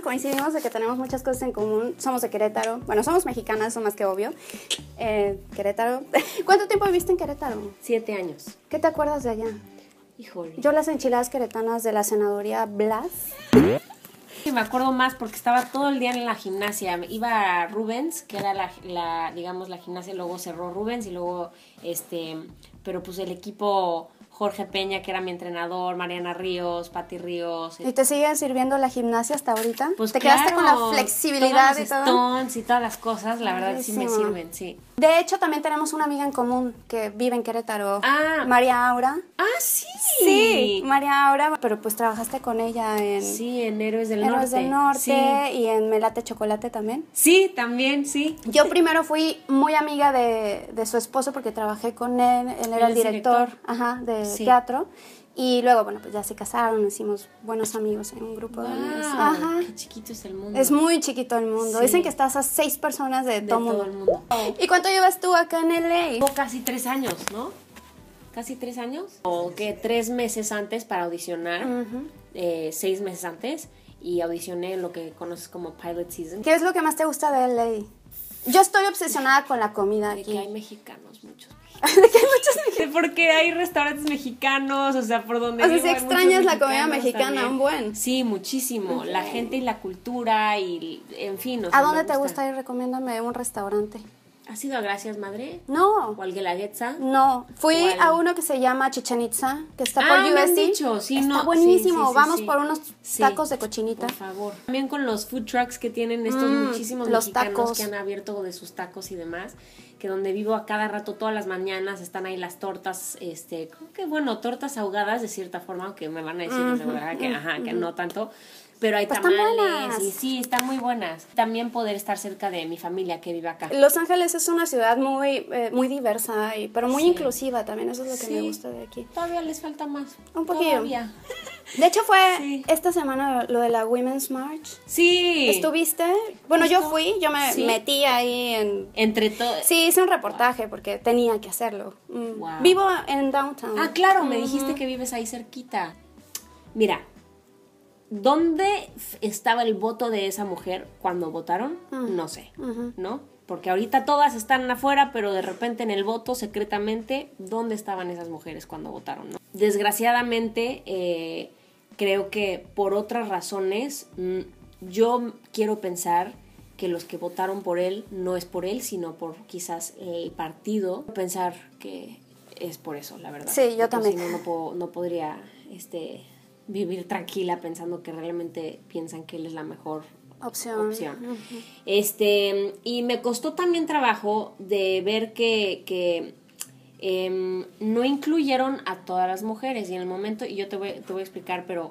coincidimos de que tenemos muchas cosas en común. Somos de Querétaro. Bueno, somos mexicanas, eso más que obvio. Querétaro. ¿Cuánto tiempo viviste en Querétaro? 7 años. ¿Qué te acuerdas de allá? Híjole. Yo las enchiladas queretanas de la senaduría Blas. Sí, me acuerdo más porque estaba todo el día en la gimnasia. Iba a Rubens, que era digamos, la gimnasia, luego cerró Rubens y luego, pero pues el equipo... Jorge Peña, que era mi entrenador, Mariana Ríos, Pati Ríos. ¿Y te siguen sirviendo la gimnasia hasta ahorita? Pues ¿Te claro, quedaste con la flexibilidad todos y los todo? Stones y todas las cosas, la verdad sí me Buenísimo. sirven, sí. De hecho, también tenemos una amiga en común que vive en Querétaro. Ah. María Aura. Ah, sí. Sí, María Aura, pero pues trabajaste con ella en... Sí, en Héroes del Norte. Héroes del Norte Sí. y en Melate Chocolate también. Sí, también, sí. Yo primero fui muy amiga de su esposo porque trabajé con él era el director, ajá, de Sí. teatro. Y luego, bueno, pues ya se casaron, hicimos buenos amigos en un grupo de amigos. Ajá. Qué chiquito es el mundo. Es muy chiquito el mundo. Sí. Dicen que estás a 6 personas de todo todo el el mundo. mundo. ¿Y cuánto llevas tú acá en LA? Llevo casi 3 años, ¿no? Casi 3 años. O que 3 meses antes para audicionar, 6 meses antes, y audicioné en lo que conoces como Pilot Season. ¿Qué es lo que más te gusta de LA? Yo estoy obsesionada con la comida De aquí. que hay mexicanos, muchos. De que hay muchos mexicanos. Porque hay restaurantes mexicanos, o sea, por donde O sea, vivo si hay extrañas muchos la comida mexicanos mexicana, también. un buen. Sí, muchísimo. La gente y la cultura y, en fin. O sea, ¿A dónde me te gusta ir? Recomiéndame un restaurante. ¿Has ido a Gracias Madre? No. ¿O al Guelaguetza? No, fui ¿Cuál? a uno que se llama Chichen Itza, que está por Me han USC. dicho, sí, Está no. buenísimo, Sí, sí, vamos sí. por unos Sí, tacos de cochinita. Por favor. También con los food trucks que tienen estos muchísimos los mexicanos tacos. que han abierto de sus tacos y demás, que donde vivo a cada rato, todas las mañanas, están ahí las tortas, creo que bueno, tortas ahogadas de cierta forma, aunque me van a decir, de verdad, que no tanto. Pero hay Pues están tamales buenas. y sí, están muy buenas. También poder estar cerca de mi familia que vive acá. Los Ángeles es una ciudad muy diversa, pero muy Sí. inclusiva también, eso es lo que me Sí. gusta de aquí. Todavía les falta más. Un poquillo. Todavía. De hecho fue Sí. esta semana lo de la Women's March. Sí. ¿Estuviste? Bueno, yo fui, yo me Sí. metí ahí en... Entre todos. Sí, hice un reportaje porque tenía que hacerlo. Wow. Vivo en downtown. Ah, claro, me dijiste que vives ahí cerquita. Mira, ¿dónde estaba el voto de esa mujer cuando votaron? No sé, ¿no? Porque ahorita todas están afuera, pero de repente en el voto, secretamente, ¿dónde estaban esas mujeres cuando votaron? ¿No? Desgraciadamente, creo que por otras razones, yo quiero pensar que los que votaron por él no es por él, sino por quizás el partido. Pensar que es por eso, la verdad. Sí, yo Porque también. si no, no podría vivir tranquila pensando que realmente piensan que él es la mejor opción. Y me costó también trabajo de ver que no incluyeron a todas las mujeres. Y en el momento, y yo te voy a explicar, pero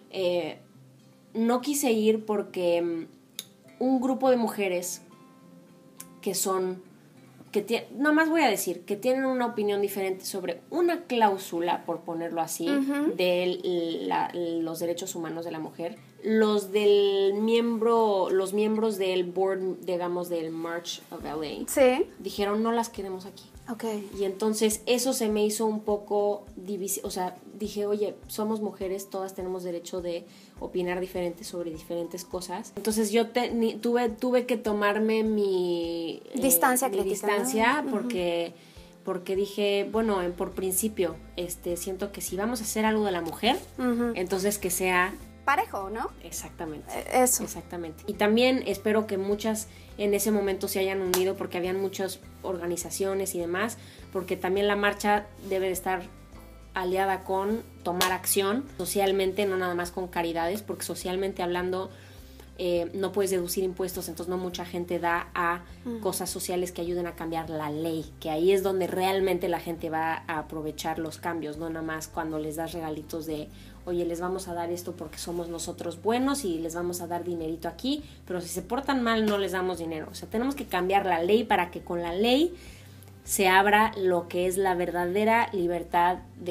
no quise ir porque un grupo de mujeres que son... no más voy a decir que tienen una opinión diferente sobre una cláusula, por ponerlo así, de los derechos humanos de la mujer. Los miembros del board, digamos, del March of LA, Sí. dijeron no las queremos aquí. Ok. Y entonces eso se me hizo un poco o sea, dije, oye, somos mujeres, todas tenemos derecho de opinar diferente sobre diferentes cosas. Entonces yo tuve que tomarme mi Distancia crítica, distancia, ¿no? porque dije, bueno, por principio, siento que si vamos a hacer algo de la mujer, entonces que sea Parejo, ¿no? exactamente. Eso. Exactamente. Y también espero que muchas en ese momento se hayan unido, porque habían muchas organizaciones y demás, porque también la marcha debe de estar aliada con tomar acción socialmente, no nada más con caridades, porque socialmente hablando no puedes deducir impuestos, entonces no mucha gente da a cosas sociales que ayuden a cambiar la ley, que ahí es donde realmente la gente va a aprovechar los cambios, no nada más cuando les das regalitos de, oye, les vamos a dar esto porque somos nosotros buenos y les vamos a dar dinerito aquí, pero si se portan mal no les damos dinero. O sea, tenemos que cambiar la ley para que con la ley se abra lo que es la verdadera libertad de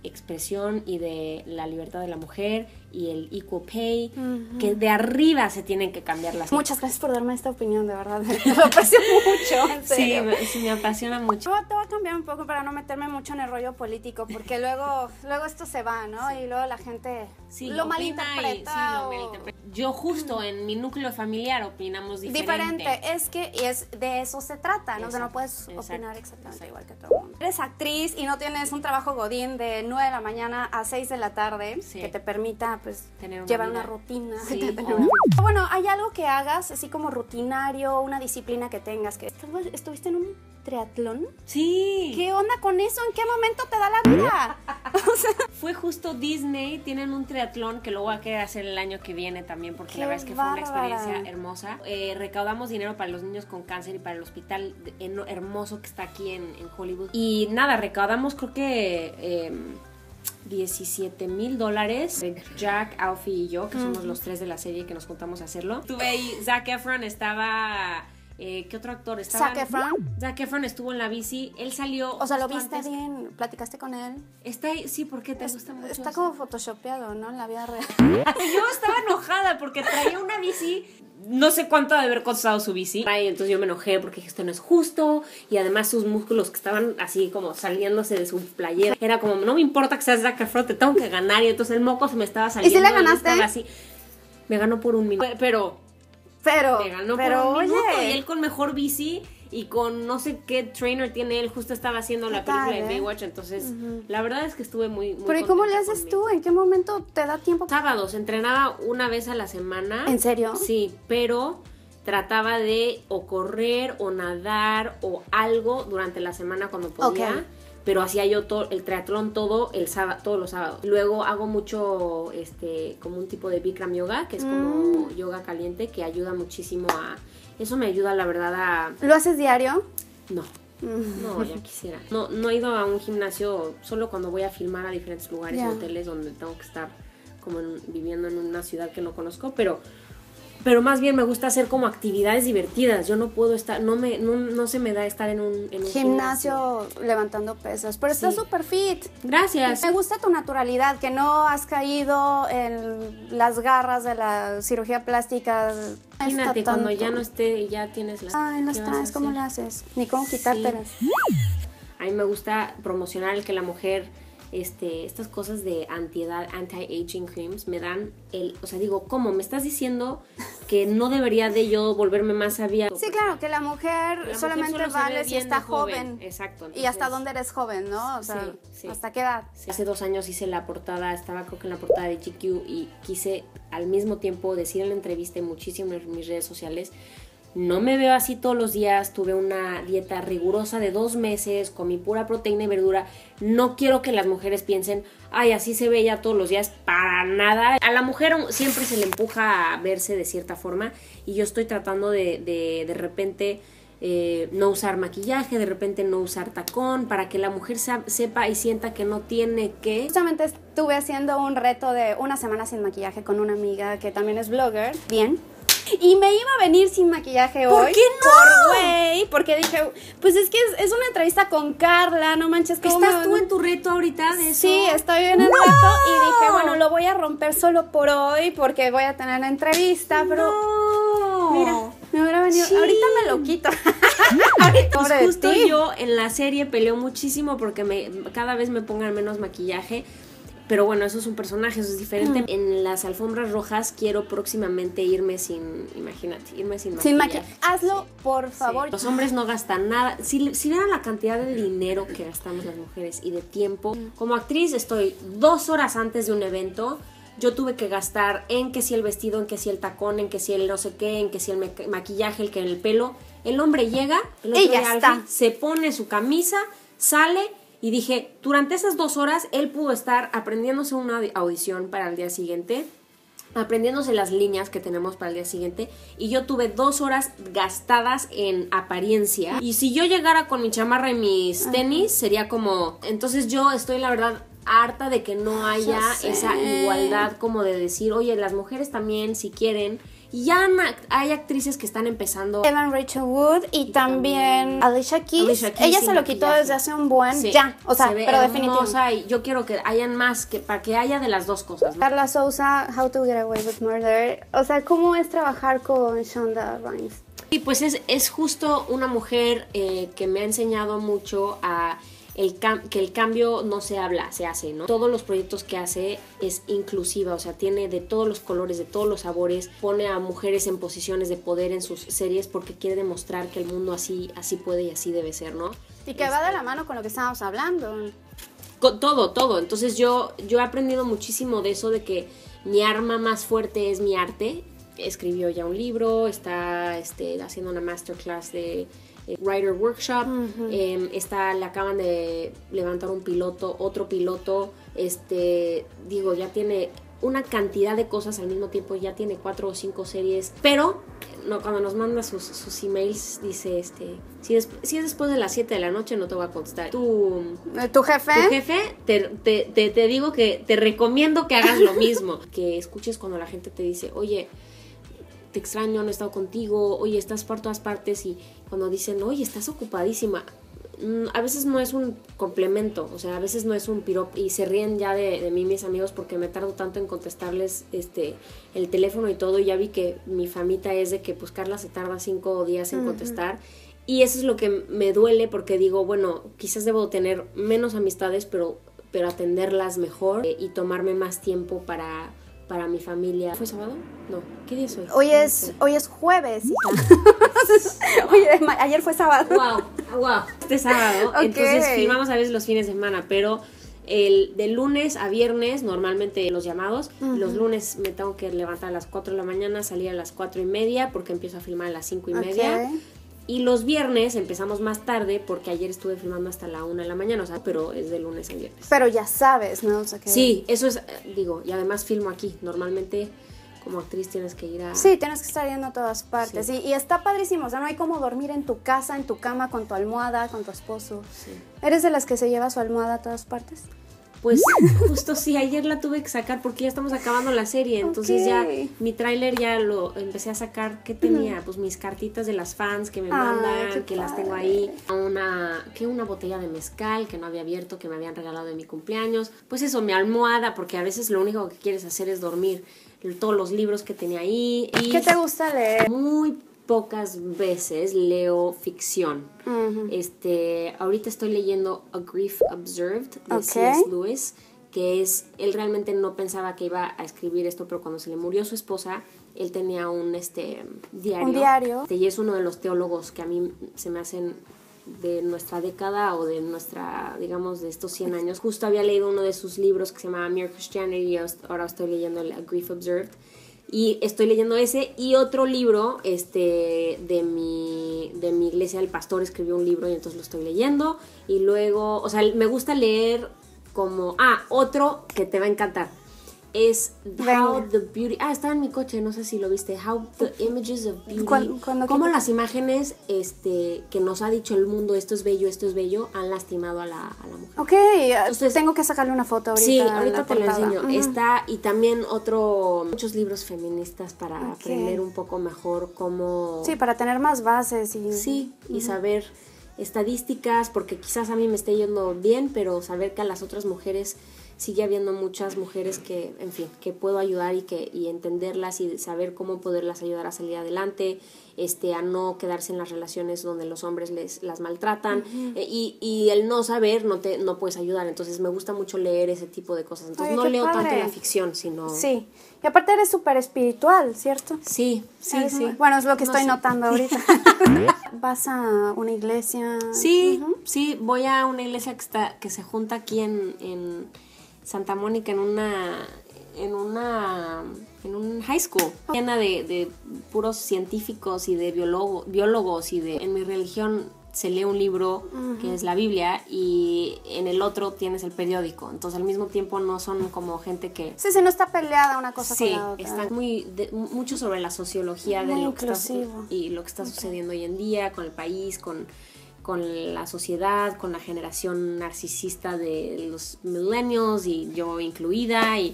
expresión y de la libertad de la mujer y el equal pay, que de arriba se tienen que cambiar las cosas. Muchas gracias por darme esta opinión, de verdad. Me aprecio mucho, en serio. Sí, me apasiona mucho. Te voy a cambiar un poco para no meterme mucho en el rollo político, porque luego esto se va, ¿no? Y luego la gente lo malinterpreta. Yo justo en mi núcleo familiar opinamos diferente. Es que de eso se trata, ¿no? Que no puedes opinar exactamente igual que todo el mundo. Eres actriz y no tienes un trabajo godín de 9 de la mañana a 6 de la tarde que te permita, pues, llevar una rutina. Sí. Bueno, ¿hay algo que hagas así como rutinario, una disciplina que tengas? ¿Estuviste en un triatlón? Sí. ¿Qué onda con eso? ¿En qué momento te da la vida? O sea, fue justo Disney, tienen un triatlón que lo voy a querer hacer el año que viene también, porque la verdad es que fue una experiencia hermosa. Recaudamos dinero para los niños con cáncer y para el hospital hermoso que está aquí en Hollywood. Y nada, recaudamos creo que $17,000. Jack, Alfie y yo, que somos los 3 de la serie que nos juntamos a hacerlo. Estuve ahí, Zac Efron estaba... ¿qué otro actor estaba? ¿Zac Efron? Zac Efron estuvo en la bici. Él salió... O sea, ¿lo viste bien? ¿Platicaste con él? Está ahí, sí, porque te gusta mucho. Está como photoshopeado, ¿no? En la vida real. Yo estaba enojada porque traía una bici... No sé cuánto ha de haber costado su bici. Y entonces yo me enojé porque dije, esto no es justo. Y además sus músculos que estaban así como saliéndose de su playera. Era como, no me importa que seas Zac Efron, te tengo que ganar. Y entonces el moco se me estaba saliendo. ¿Y si le ganaste? Así. Me ganó por un minuto. Pero me ganó por un minuto. Y él con mejor bici y con no sé qué trainer tiene él. Justo estaba haciendo la película de Baywatch. Entonces, la verdad es que estuve muy Pero ¿y cómo le haces tú? ¿En qué momento te da tiempo? Sábados, entrenaba una vez a la semana. ¿En serio? Sí, pero trataba de o correr o nadar o algo durante la semana cuando podía. Okay. Pero hacía yo el triatlón todos los sábados. Luego hago mucho como un tipo de Bikram yoga, que es como yoga caliente, que ayuda muchísimo a... Eso me ayuda, la verdad, a... ¿Lo haces diario? No. No, ya quisiera. No he ido a un gimnasio solo cuando voy a filmar a diferentes lugares o hoteles donde tengo que estar como viviendo en una ciudad que no conozco, pero más bien me gusta hacer como actividades divertidas. Yo no puedo estar, no se me da estar en un gimnasio levantando pesas, pero estás súper fit. Gracias. Me gusta tu naturalidad, que no has caído en las garras de la cirugía plástica. Imagínate cuando ya no esté y ya tienes las... Ay, no estás, ¿cómo le haces? Ni cómo quitártelas. Sí. A mí me gusta promocionar el que la mujer... estas cosas de antiedad, anti-aging creams, me dan o sea, digo, ¿cómo? ¿Me estás diciendo que no debería de yo volverme más sabia? Sí, claro, que la mujer solamente vale si está joven. Exacto. Entonces, y hasta dónde eres joven, ¿no? O sea, sí. ¿Hasta qué edad? Sí. Hace 2 años hice la portada, estaba creo que en la portada de GQ y quise al mismo tiempo decir en la entrevista y muchísimo en mis redes sociales, no me veo así todos los días, tuve una dieta rigurosa de 2 meses, comí pura proteína y verdura. No quiero que las mujeres piensen, ay, así se ve ella todos los días, para nada. A la mujer siempre se le empuja a verse de cierta forma y yo estoy tratando de repente no usar maquillaje, de repente no usar tacón, para que la mujer sepa y sienta que no tiene que... Justamente estuve haciendo un reto de 1 semana sin maquillaje con una amiga que también es blogger, bien. Y me iba a venir sin maquillaje hoy. ¿Por qué no? Porque dije, pues es que es una entrevista con Carla, no manches. ¿Estás tú en tu reto ahorita de eso? Sí, estoy en el reto y dije, bueno, lo voy a romper solo por hoy porque voy a tener la entrevista, pero... Mira, me hubiera venido... Sí. Ahorita me lo quito. Ahorita pues justo yo en la serie peleo muchísimo porque cada vez me pongan menos maquillaje. Pero bueno, eso es un personaje, eso es diferente. En las alfombras rojas quiero próximamente irme sin maquillaje. Sin maquillaje. Hazlo, por favor. Sí. Los hombres no gastan nada. Si vieran la cantidad de dinero que gastamos las mujeres y de tiempo. Como actriz estoy 2 horas antes de un evento. Yo tuve que gastar en que si el vestido, en que si el tacón, en que si el no sé qué, en que si el maquillaje, el que en el pelo. El hombre llega, se pone su camisa, sale... Y dije, durante esas 2 horas, él pudo estar aprendiéndose una audición para el día siguiente, aprendiéndose las líneas que tenemos para el día siguiente, y yo tuve 2 horas gastadas en apariencia. Y si yo llegara con mi chamarra y mis tenis, sería como... Entonces yo estoy, la verdad, harta de que no haya esa igualdad como de decir, oye, las mujeres también, si quieren... Y ya hay actrices que están empezando. Evan Rachel Wood y también Alicia Keys. Ella se lo quitó desde hace un buen o sea, pero definitivamente. Y yo quiero que hayan más, para que haya de las dos cosas, ¿no? Carla Souza, How to Get Away with Murder. O sea, ¿cómo es trabajar con Shonda Rhimes? Y pues es justo una mujer que me ha enseñado mucho a que el cambio no se habla, se hace, ¿no? Todos los proyectos que hace es inclusiva, o sea, tiene de todos los colores, de todos los sabores, pone a mujeres en posiciones de poder en sus series porque quiere demostrar que el mundo así puede y así debe ser, ¿no? Y que va de la mano con lo que estábamos hablando. Con todo. Entonces yo he aprendido muchísimo de eso, de que mi arma más fuerte es mi arte. Escribió ya un libro, está haciendo una masterclass de Writer Workshop, le acaban de levantar otro piloto, ya tiene una cantidad de cosas al mismo tiempo, ya tiene 4 o 5 series, pero no, cuando nos manda sus emails dice, si es después de las 7 de la noche no te voy a contestar. ¿Tu jefe? Tu jefe, te digo que te recomiendo que hagas lo mismo, que escuches cuando la gente te dice, oye, te extraño, no he estado contigo, oye, estás por todas partes, y cuando dicen, oye, estás ocupadísima, a veces no es un complemento, o sea, a veces no es un piropo, y se ríen ya de mí mis amigos porque me tardo tanto en contestarles el teléfono y todo, y ya vi que mi famita es de que pues Carla se tarda 5 días en contestar, y eso es lo que me duele porque digo, bueno, quizás debo tener menos amistades, pero atenderlas mejor y tomarme más tiempo para mi familia. ¿Fue sábado? No. ¿Qué día es hoy? Hoy es jueves. Oye, ayer fue sábado. Wow. Este sábado. Okay. Entonces filmamos a veces los fines de semana, pero de lunes a viernes, normalmente los llamados, los lunes me tengo que levantar a las 4 de la mañana, salir a las 4:30 porque empiezo a filmar a las 5:30. Okay. Y los viernes empezamos más tarde porque ayer estuve filmando hasta la 1 de la mañana, o sea, pero es de lunes a viernes. Pero ya sabes, ¿no? O sea, que... Sí, eso es, y además filmo aquí. Normalmente como actriz tienes que ir a... Sí, tienes que estar yendo a todas partes. Sí. Y está padrísimo, o sea, no hay como dormir en tu casa, en tu cama, con tu almohada, con tu esposo. Sí. ¿Eres de las que se lleva su almohada a todas partes? Pues justo sí, ayer la tuve que sacar porque ya estamos acabando la serie, entonces ya mi tráiler ya lo empecé a sacar. ¿Qué tenía? Pues mis cartitas de las fans que me mandan, que las tengo ahí, una botella de mezcal que no había abierto, que me habían regalado de mi cumpleaños, pues eso, mi almohada, porque a veces lo único que quieres hacer es dormir, todos los libros que tenía ahí. Y ¿qué te gusta leer? Muy pocas veces leo ficción. Ahorita estoy leyendo A Grief Observed de C.S. Lewis, que él realmente no pensaba que iba a escribir esto, pero cuando se le murió su esposa, él tenía un diario. Un diario. Y es uno de los teólogos que a mí se me hacen de nuestra década o de nuestra, digamos, de estos 100 años. Justo había leído uno de sus libros que se llamaba Mere Christianity y ahora estoy leyendo A Grief Observed. Y estoy leyendo ese y otro libro de mi iglesia. El pastor escribió un libro y entonces lo estoy leyendo. Y luego, o sea, me gusta leer como... otro que te va a encantar es How the Beauty... está en mi coche, no sé si lo viste. How the Images of Beauty. Cómo las imágenes que nos ha dicho el mundo, esto es bello, han lastimado a la mujer. Ok, entonces tengo que sacarle una foto ahorita. Sí, ahorita te lo enseño. Está, y también muchos libros feministas para aprender un poco mejor cómo... Sí, para tener más bases. Y saber estadísticas, porque quizás a mí me esté yendo bien, pero saber que a las otras mujeres... Sigue habiendo muchas mujeres que, en fin, que puedo ayudar y entenderlas y saber cómo poderlas ayudar a salir adelante, a no quedarse en las relaciones donde los hombres las maltratan, y el no saber no puedes ayudar. Entonces me gusta mucho leer ese tipo de cosas. Entonces no leo tanto la ficción, sino... Sí, y aparte eres súper espiritual, ¿cierto? Sí. Bueno, es lo que estoy notando ahorita. ¿Vas a una iglesia? Sí, voy a una iglesia que se junta aquí en Santa Mónica en un high school llena de puros científicos y de biólogos en mi religión se lee un libro que es la Biblia y en el otro tienes el periódico, entonces al mismo tiempo no son como gente que... Sí, no está peleada una cosa con la otra. Están mucho sobre la sociología de lo que está sucediendo hoy en día con el país, con la sociedad, con la generación narcisista de los millennials y yo incluida, y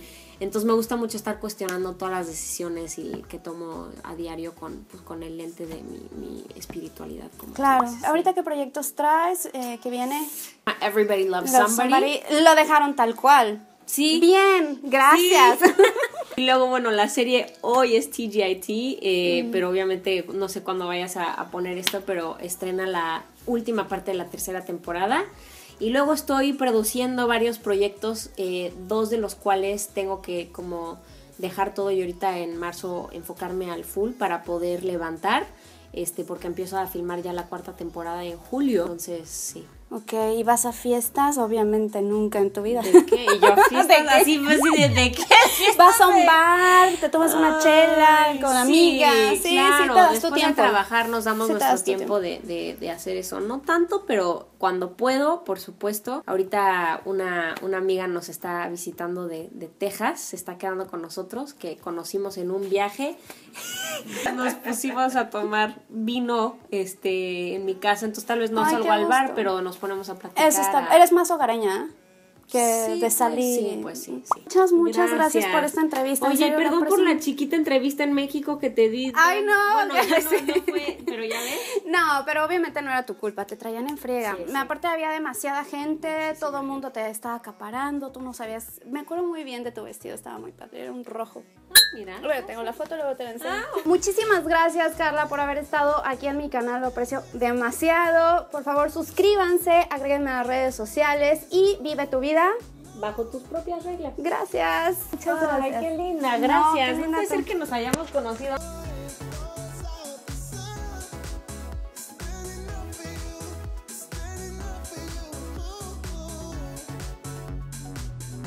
Entonces me gusta mucho estar cuestionando todas las decisiones y que tomo a diario con el lente de mi espiritualidad. Claro. ¿Ahorita qué proyectos traes? ¿Qué viene? Everybody Loves Somebody. Lo dejaron tal cual. Sí. Bien, gracias. Sí. Y luego, bueno, la serie hoy es TGIT, pero obviamente no sé cuándo vayas a poner esto, pero estrena la última parte de la 3ª temporada. Y luego estoy produciendo varios proyectos, 2 de los cuales tengo que como dejar todo y ahorita en marzo enfocarme al full para poder levantar, porque empiezo a filmar ya la 4ª temporada en julio. Entonces, sí. Ok, ¿y vas a fiestas? Obviamente nunca en tu vida. ¿De qué? Y yo a fiestas así, pues, ¿de qué? Vas a un bar, te tomas una chela con amigas. Sí, claro. Sí, te das después tu tiempo. de trabajar nos damos nuestro tiempo de hacer eso. No tanto, pero cuando puedo, por supuesto. Ahorita una amiga nos está visitando de Texas, se está quedando con nosotros, que conocimos en un viaje. Nos pusimos a tomar vino en mi casa, entonces tal vez no salgo al bar, pero nos ponemos a platicar. Eso está, eres más hogareña que de salir. Pues sí. Muchas gracias por esta entrevista. Oye, perdón por la chiquita entrevista en México que te di. Ay, no. Bueno, ya no fue, pero ya ves. No, pero obviamente no era tu culpa, te traían en friega. Aparte había demasiada gente, todo el mundo te estaba acaparando, tú no sabías. Me acuerdo muy bien de tu vestido, estaba muy padre, era un rojo. Mira. Bueno, tengo la foto, luego te la enseño. Muchísimas gracias, Carla, por haber estado aquí en mi canal, lo aprecio demasiado. Por favor, suscríbanse, agréguenme a las redes sociales y vive tu vida bajo tus propias reglas. Gracias. Muchas gracias. Ay, qué linda, gracias. No, No puede ser que nos hayamos conocido.